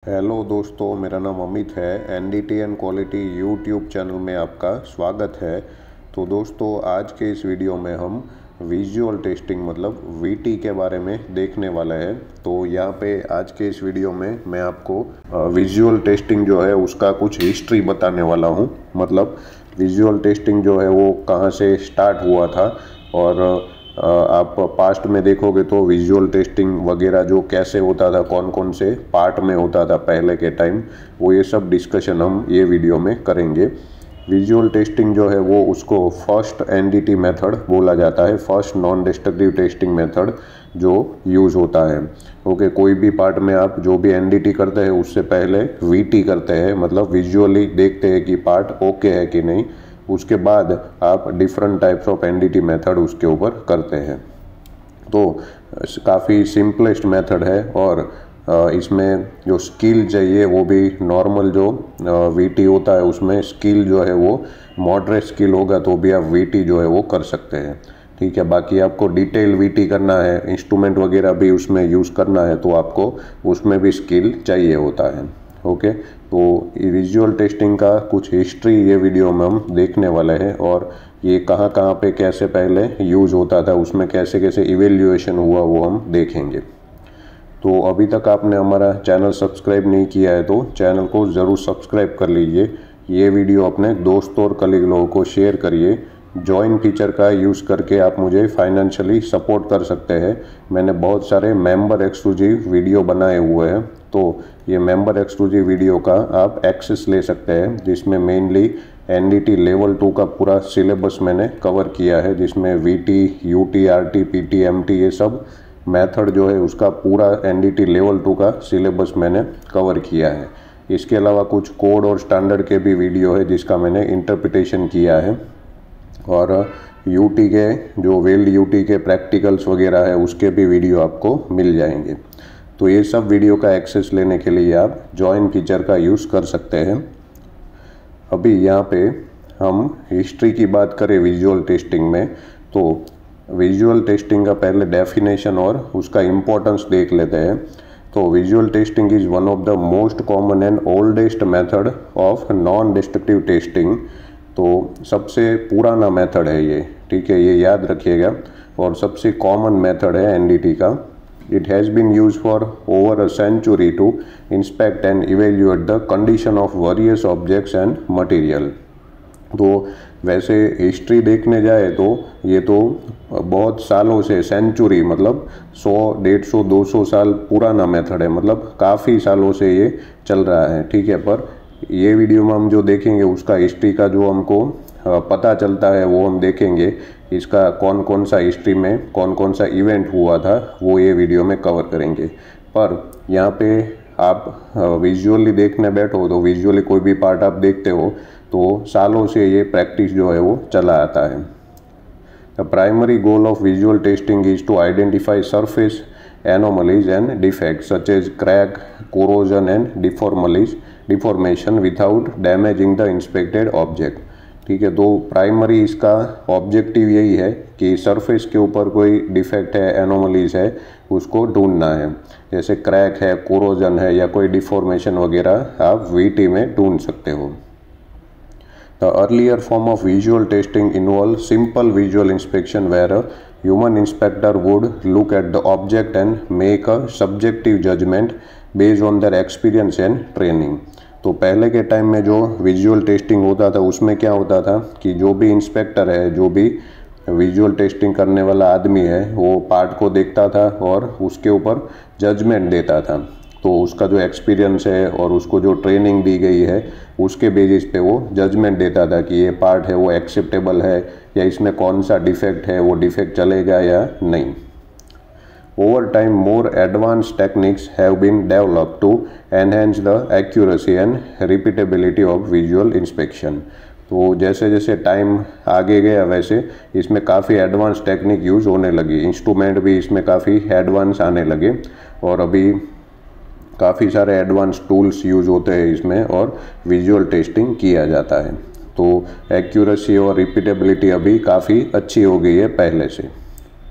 Hello दोस्तों, मेरा नाम अमित है। NDT and quality YouTube channel में आपका स्वागत है। तो दोस्तों, आज के इस वीडियो में हम विजुअल टेस्टिंग मतलब वीटी के बारे में देखने वाले हैं। तो यहाँ पे आज के इस वीडियो में मैं आपको विजुअल टेस्टिंग जो है उसका कुछ हिस्ट्री बताने वाला हूँ। मतलब विजुअल टेस्टिंग जो है वो कहाँ से स्टार्ट हुआ था और आप पास्ट में देखोगे तो विजुअल टेस्टिंग वगैरह जो कैसे होता था, कौन कौन से पार्ट में होता था पहले के टाइम, वो ये सब डिस्कशन हम ये वीडियो में करेंगे। विजुअल टेस्टिंग जो है वो उसको फर्स्ट एनडीटी मेथड बोला जाता है, first non destructive testing method जो यूज़ होता है। ओके, कोई भी पार्ट में आप जो भी एनडीटी करते हैं उससे पहले वीटी करते हैं, मतलब विजुअली देखते हैं कि पार्ट ओके है कि नहीं। उसके बाद आप different types of NDT method उसके ऊपर करते हैं। तो काफ़ी सिंपलेस्ट मेथड है और इसमें जो स्किल चाहिए वो भी नॉर्मल जो वीटी होता है उसमें स्किल जो है वो मॉडरेट स्किल होगा तो भी आप वीटी जो है वो कर सकते हैं। ठीक है, बाकी आपको डिटेल वीटी करना है, इंस्ट्रूमेंट वगैरह भी उसमें यूज़ करना है तो आपको उसमें भी स्किल चाहिए होता है। ओके, तो विजुअल टेस्टिंग का कुछ हिस्ट्री ये वीडियो में हम देखने वाले हैं और ये कहाँ कहाँ पे कैसे पहले यूज़ होता था, उसमें कैसे कैसे इवेल्युएशन हुआ वो हम देखेंगे। तो अभी तक आपने हमारा चैनल सब्सक्राइब नहीं किया है तो चैनल को ज़रूर सब्सक्राइब कर लीजिए। ये वीडियो अपने दोस्तों और कलीग लोगों को शेयर करिए। जॉइन फीचर का यूज़ करके आप मुझे फाइनेंशियली सपोर्ट कर सकते हैं। मैंने बहुत सारे मेंबर एक्सक्लूसिव वीडियो बनाए हुए हैं, तो ये मेंबर एक्सक्लूसिव वीडियो का आप एक्सेस ले सकते हैं, जिसमें मेनली एनडीटी लेवल 2 का पूरा सिलेबस मैंने कवर किया है, जिसमें VT, UT, RT, PT, MT ये सब मेथड जो है उसका पूरा एनडीटी लेवल 2 का सिलेबस मैंने कवर किया है। इसके अलावा कुछ कोड और स्टैंडर्ड के भी वीडियो है जिसका मैंने इंटरप्रिटेशन किया है, और यूटी के जो वेल्ड यूटी के प्रैक्टिकल्स वगैरह है उसके भी वीडियो आपको मिल जाएंगे। तो ये सब वीडियो का एक्सेस लेने के लिए आप जॉइन फीचर का यूज़ कर सकते हैं। अभी यहाँ पे हम हिस्ट्री की बात करें विजुअल टेस्टिंग में, तो विजुअल टेस्टिंग का पहले डेफिनेशन और उसका इम्पोर्टेंस देख लेते हैं। तो visual testing is one of the most common and oldest method of non destructive testing. तो सबसे पुराना मेथड है ये, ठीक है, ये याद रखिएगा, और सबसे कॉमन मेथड है एनडीटी का। It has been used for over a century to inspect and evaluate the condition of various objects and material। तो वैसे हिस्ट्री देखने जाए तो ये तो बहुत सालों से, सेंचुरी मतलब 100, 150, 200 साल पुराना मेथड है, मतलब काफ़ी सालों से ये चल रहा है। ठीक है, पर ये वीडियो में हम जो देखेंगे उसका हिस्ट्री का जो हमको पता चलता है वो हम देखेंगे। इसका कौन कौन सा हिस्ट्री में कौन कौन सा इवेंट हुआ था वो ये वीडियो में कवर करेंगे। पर यहाँ पे आप विजुअली देखने बैठो तो विजुअली कोई भी पार्ट आप देखते हो तो सालों से ये प्रैक्टिस जो है वो चला आता है। The primary goal of visual testing is to identify surface anomalies and defects such as crack, corrosion and deformation without damaging the inspected object. ठीक है, तो प्राइमरी इसका ऑब्जेक्टिव यही है कि सरफेस के ऊपर कोई डिफेक्ट है, एनोमलीज है, उसको ढूंढना है। जैसे क्रैक है, कोरोजन है या कोई डिफॉर्मेशन वगैरह आप वीटी में ढूंढ सकते हो। The earlier form of visual testing involve simple visual inspection where a human inspector would look at the object and make a subjective judgement based on their experience and training. तो पहले के time में जो visual testing होता था उसमें क्या होता था कि जो भी इंस्पेक्टर है, जो भी विजुअल टेस्टिंग करने वाला आदमी है, वो पार्ट को देखता था और उसके ऊपर जजमेंट देता था। तो उसका जो एक्सपीरियंस है और उसको जो ट्रेनिंग दी गई है उसके बेसिस पे वो जजमेंट देता था कि ये पार्ट है वो एक्सेप्टेबल है या इसमें कौन सा डिफेक्ट है, वो डिफेक्ट चलेगा या नहीं। Over time, more advanced techniques have been developed to enhance the accuracy and repeatability of visual inspection। तो जैसे जैसे टाइम आगे गया वैसे इसमें काफ़ी एडवांस टेक्निक यूज़ होने लगी, इंस्ट्रूमेंट भी इसमें काफ़ी एडवांस आने लगे और अभी काफ़ी सारे एडवांस टूल्स यूज़ होते हैं इसमें और विजुअल टेस्टिंग किया जाता है। तो एक्यूरेसी और रिपीटेबिलिटी अभी काफ़ी अच्छी हो गई है पहले से।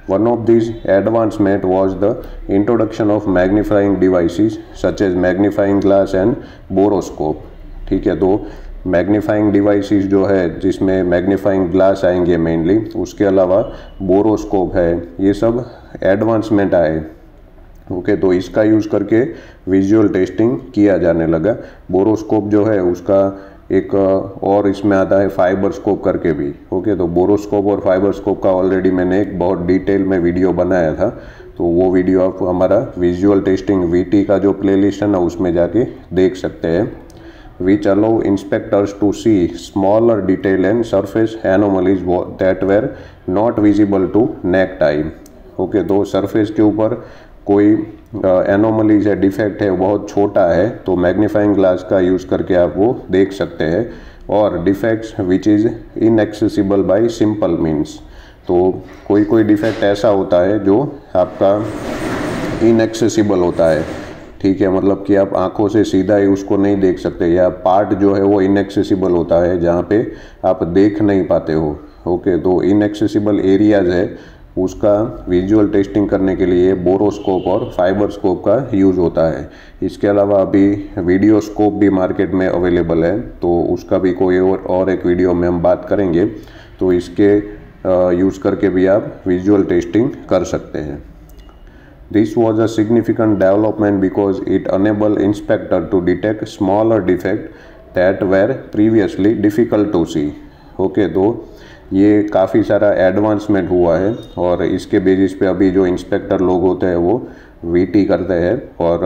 One of these advancement was the introduction of magnifying devices such as magnifying glass and बोरोस्कोप। ठीक है, तो मैग्नीफाइंग डिवाइसेस जो है जिसमें मैग्नीफाइंग ग्लास आएंगे मेनली, उसके अलावा बोरोस्कोप है, ये सब एडवांसमेंट आए। ओके, तो इसका यूज़ करके विजुअल टेस्टिंग किया जाने लगा। बोरोस्कोप जो है उसका एक और इसमें आता है फाइबर स्कोप करके भी। ओके, तो बोरोस्कोप और फाइबर स्कोप का ऑलरेडी मैंने एक बहुत डिटेल में वीडियो बनाया था, तो वो वीडियो आप हमारा विजुअल टेस्टिंग वीटी का जो प्लेलिस्ट है ना उसमें जाके देख सकते हैं। which allow inspectors to see smaller detail and surface anomalies that were not visible to naked eye। Okay, तो सरफेस के ऊपर कोई एनोमलीज है, डिफेक्ट है, बहुत छोटा है, तो मैग्नीफाइंग ग्लास का यूज़ करके आप वो देख सकते हैं। और defects which is inaccessible by simple means, तो कोई कोई डिफेक्ट ऐसा होता है जो आपका इनएक्सेसिबल होता है। ठीक है, मतलब कि आप आंखों से सीधा ही उसको नहीं देख सकते, या पार्ट जो है वो इनएक्सेसिबल होता है जहाँ पे आप देख नहीं पाते हो। ओके, तो इनएक्सेसिबल एरियाज है उसका विजुअल टेस्टिंग करने के लिए बोरोस्कोप और फाइबर स्कोप का यूज़ होता है। इसके अलावा अभी वीडियो स्कोप भी मार्केट में अवेलेबल है, तो उसका भी कोई और एक वीडियो में हम बात करेंगे। तो इसके यूज़ करके भी आप विजुअल टेस्टिंग कर सकते हैं। This was a significant development because it enabled inspector to detect smaller defects that were previously difficult to see। Okay, तो ये काफ़ी सारा एडवांसमेंट हुआ है और इसके बेसिस पे अभी जो इंस्पेक्टर लोग होते हैं वो वीटी करते हैं, और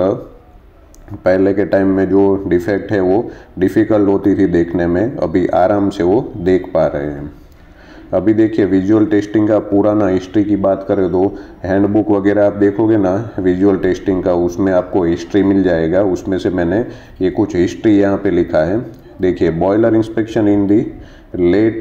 पहले के टाइम में जो डिफेक्ट है वो डिफ़िकल्ट होती थी देखने में, अभी आराम से वो देख पा रहे हैं। अभी देखिए विजुअल टेस्टिंग का पुराना हिस्ट्री की बात करें तो हैंडबुक वगैरह आप देखोगे ना विजुअल टेस्टिंग का, उसमें आपको हिस्ट्री मिल जाएगा। उसमें से मैंने ये कुछ हिस्ट्री यहाँ पे लिखा है। देखिए, boiler inspection in the late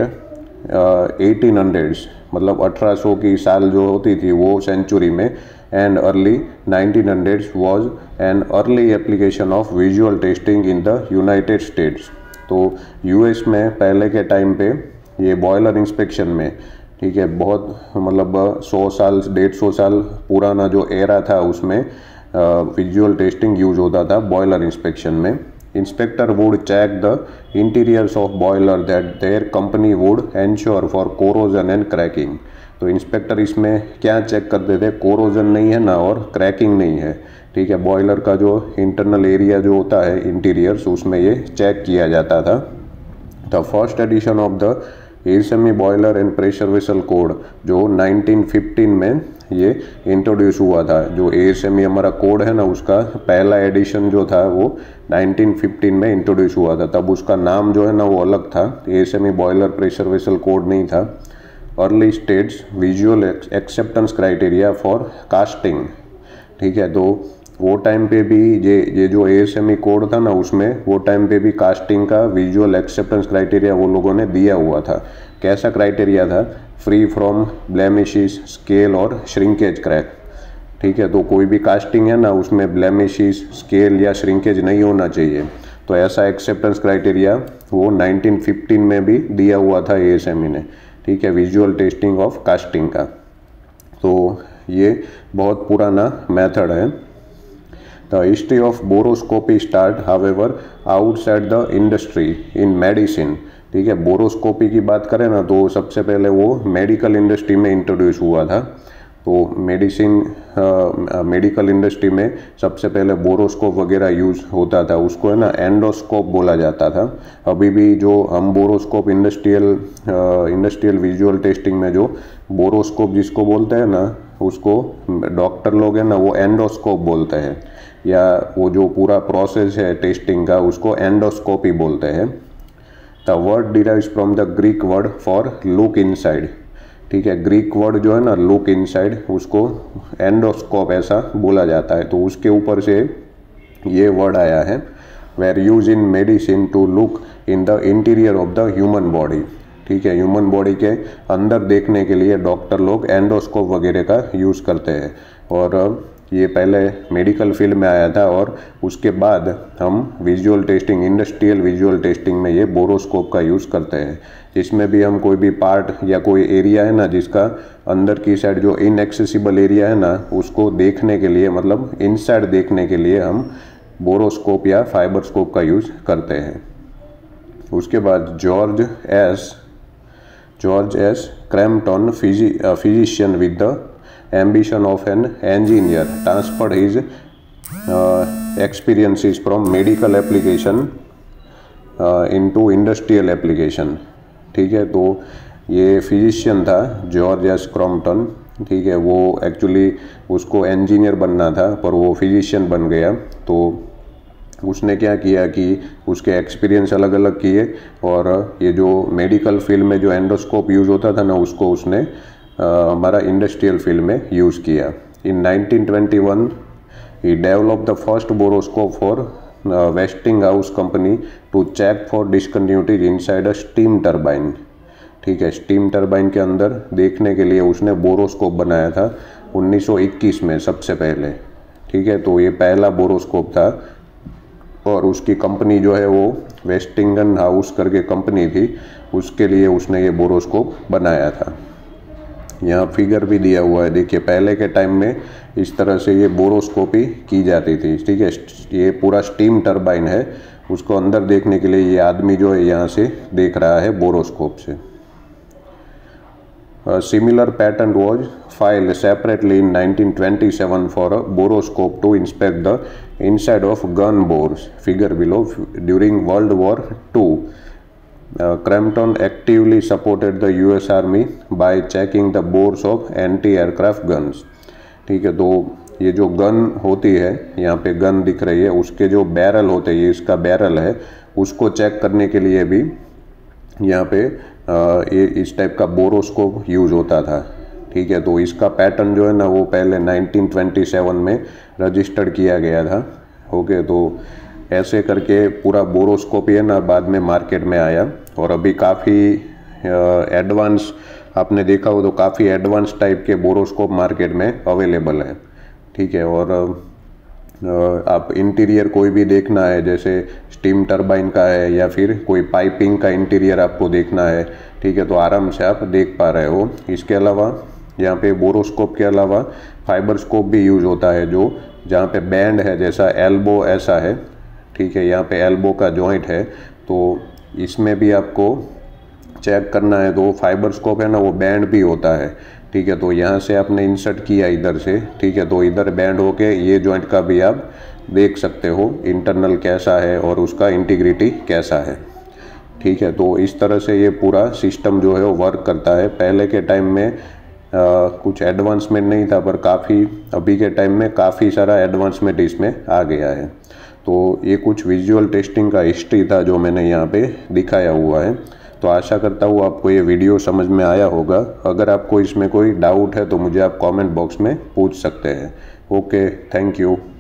1800s, मतलब 1800 की साल जो होती थी वो सेंचुरी में, and early 1900s was an early application of visual testing in the United States. तो यूएस में पहले के टाइम पे ये बॉयलर इंस्पेक्शन में, ठीक है, बहुत मतलब 100 साल 150 साल पुराना जो एरा था उसमें विजुअल टेस्टिंग यूज होता था बॉयलर इंस्पेक्शन में। Inspector would check the interiors of boiler that their company would ensure for corrosion and cracking. तो इंस्पेक्टर इसमें क्या चेक करते थे, कोरोजन नहीं है ना और क्रैकिंग नहीं है। ठीक है, बॉयलर का जो इंटरनल एरिया जो होता है इंटीरियर्स, उसमें ये चेक किया जाता था। The first edition of the ASME boiler and pressure vessel code जो 1915 में ये इंट्रोड्यूस हुआ था। जो एएसएमई हमारा कोड है ना उसका पहला एडिशन जो था वो 1915 में इंट्रोड्यूस हुआ था। तब उसका नाम जो है ना वो अलग था, ASME boiler pressure vessel code नहीं था। Early states visual acceptance criteria for casting. ठीक है, तो वो टाइम पे भी ये जो एएसएमई कोड था ना उसमें वो टाइम पे भी कास्टिंग का विजुअल एक्सेप्टेंस क्राइटेरिया वो लोगों ने दिया हुआ था। कैसा क्राइटेरिया था, फ्री फ्रॉम ब्लेमिशेस, स्केल और श्रिंकेज क्रैक। ठीक है, तो कोई भी कास्टिंग है ना उसमें ब्लेमिशेस, स्केल या श्रिंकेज नहीं होना चाहिए। तो ऐसा एक्सेप्टेंस क्राइटेरिया वो 1915 में भी दिया हुआ था एएसएमई ने। ठीक है, विजुअल टेस्टिंग ऑफ कास्टिंग का। तो ये बहुत पुराना मेथड है। The history of boroscopy start, however, outside the industry in medicine। ठीक है, बोरोस्कोपी की बात करें ना तो सबसे पहले वो मेडिकल इंडस्ट्री में इंट्रोड्यूस हुआ था। तो मेडिकल इंडस्ट्री में सबसे पहले बोरोस्कोप वगैरह यूज़ होता था, उसको है ना एंडोस्कोप बोला जाता था। अभी भी जो हम बोरोस्कोप इंडस्ट्रियल विजुअल टेस्टिंग में जो बोरोस्कोप जिसको बोलते हैं ना उसको डॉक्टर लोग हैं ना वो एंडोस्कोप बोलते हैं, या वो जो पूरा प्रोसेस है टेस्टिंग का उसको एंडोस्कोपी बोलते हैं। The word derives from the Greek word for look inside. ठीक है, ग्रीक वर्ड जो है ना लुक इनसाइड उसको एंडोस्कोप ऐसा बोला जाता है। तो उसके ऊपर से ये वर्ड आया है। Were use in medicine to look in the interior of the human body. ठीक है, ह्यूमन बॉडी के अंदर देखने के लिए डॉक्टर लोग एंडोस्कोप वगैरह का यूज़ करते हैं। और ये पहले मेडिकल फील्ड में आया था और उसके बाद हम visual testing, industrial visual testing में ये बोरोस्कोप का यूज़ करते हैं। इसमें भी हम कोई भी पार्ट या कोई एरिया है ना जिसका अंदर की साइड जो इनएक्सेसिबल एरिया है ना उसको देखने के लिए, मतलब इनसाइड देखने के लिए हम बोरोस्कोप या फाइबरस्कोप का यूज़ करते हैं। उसके बाद George S Crampton, physician with the ambition of an engineer, transferred his experiences from medical application into industrial application। ठीक है, तो ये फिजिशियन था जॉर्ज एस क्रैम्पटन, ठीक है, वो एक्चुअली उसको इंजीनियर बनना था पर वो फिजिशियन बन गया। तो उसने क्या किया कि उसके एक्सपीरियंस अलग अलग किए और ये जो मेडिकल फील्ड में जो एंडोस्कोप यूज़ होता था ना उसको उसने हमारा इंडस्ट्रियल फील्ड में यूज़ किया। In 1921 he develop the first borescope for Westinghouse company to check for discontinuities inside a steam turbine. ठीक है, स्टीम टरबाइन के अंदर देखने के लिए उसने बोरोस्कोप बनाया था 1921 में सबसे पहले। ठीक है, तो ये पहला बोरोस्कोप था और उसकी कंपनी जो है वो वेस्टिंगहाउस करके कंपनी थी, उसके लिए उसने ये बोरोस्कोप बनाया था। यहाँ फिगर भी दिया हुआ है, देखिए पहले के टाइम में इस तरह से ये बोरोस्कोपी की जाती थी। ठीक है, ये पूरा स्टीम टरबाइन है, उसको अंदर देखने के लिए ये आदमी जो है यहाँ से देख रहा है बोरोस्कोप से। Similar pattern was filed separately in 1927 for a borescope to inspect the inside of gun bores, figure below. During world war II Crampton actively supported the US Army by checking the bores of anti-aircraft guns। ठीक है, तो ये जो gun होती है, यहाँ पे gun दिख रही है, उसके जो बैरल होते हैं, ये इसका बैरल है, उसको चेक करने के लिए भी यहाँ पे ये इस टाइप का बोरोस्कोप यूज़ होता था। ठीक है, तो इसका पैटर्न जो है ना वो पहले 1927 में रजिस्टर्ड किया गया था। ओके, तो ऐसे करके पूरा बोरोस्कोप है ना बाद में मार्केट में आया और अभी काफ़ी एडवांस, आपने देखा हो तो काफ़ी एडवांस टाइप के बोरोस्कोप मार्केट में अवेलेबल है। ठीक है, और आप इंटीरियर कोई भी देखना है, जैसे स्टीम टरबाइन का है या फिर कोई पाइपिंग का इंटीरियर आपको देखना है, ठीक है, तो आराम से आप देख पा रहे हो। इसके अलावा यहाँ पे बोरोस्कोप के अलावा फाइबरस्कोप भी यूज़ होता है, जो जहाँ पे बैंड है, जैसा एल्बो ऐसा है। ठीक है, यहाँ पे एल्बो का जॉइंट है, तो इसमें भी आपको चेक करना है तो फाइबरस्कोप है ना वो बैंड भी होता है। ठीक है, तो यहाँ से आपने इंसर्ट किया इधर से, ठीक है, तो इधर बैंड होके ये जॉइंट का भी आप देख सकते हो इंटरनल कैसा है और उसका इंटीग्रिटी कैसा है। ठीक है, तो इस तरह से ये पूरा सिस्टम जो है वो वर्क करता है। पहले के टाइम में कुछ एडवांसमेंट नहीं था, पर काफ़ी अभी के टाइम में काफ़ी सारा एडवांसमेंट इसमें आ गया है। तो ये कुछ विजुअल टेस्टिंग का हिस्ट्री था जो मैंने यहाँ पे दिखाया हुआ है। तो आशा करता हूँ आपको ये वीडियो समझ में आया होगा। अगर आपको इसमें कोई डाउट है तो मुझे आप कमेंट बॉक्स में पूछ सकते हैं। Okay, thank you.